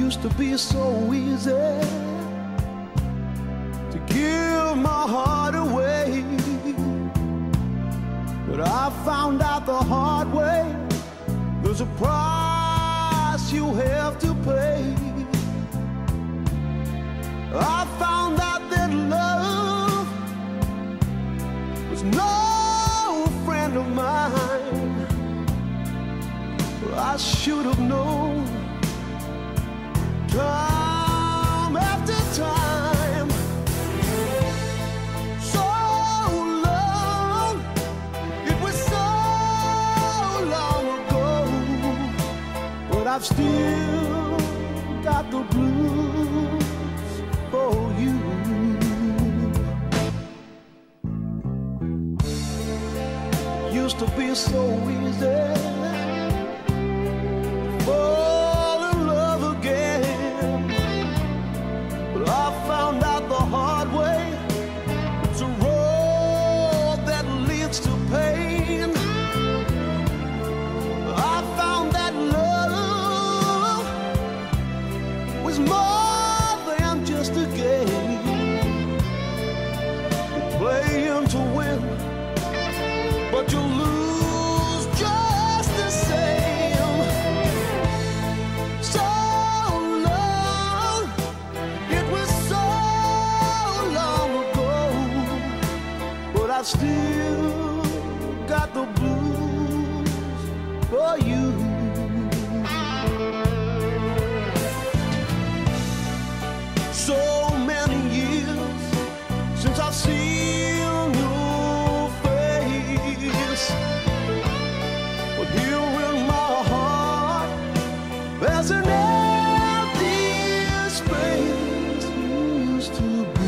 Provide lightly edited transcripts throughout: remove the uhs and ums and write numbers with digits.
Used to be so easy to give my heart away, but I found out the hard way there's a price you have to pay. I found out that love was no friend of mine. I should have known time after time. So long, it was so long ago, but I've still got the blues for you. Used to be so easy fall in love again, but I found out the hard way it's a road that leads to pain. I found that love was more than just a game. You play him to win, but you lose just the same. So long, it was so long ago, but I've still got the blues for you. So many years since I've seen your face, but here in my heart there's an empty space you used to be.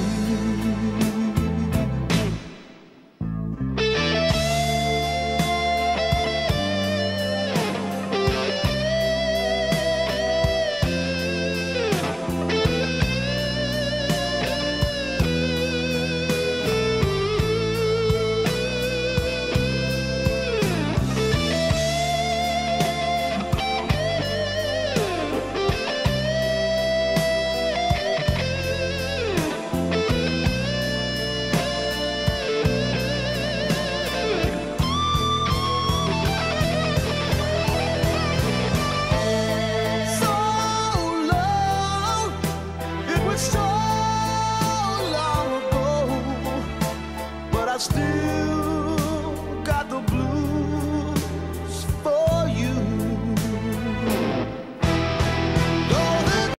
So long ago, but I still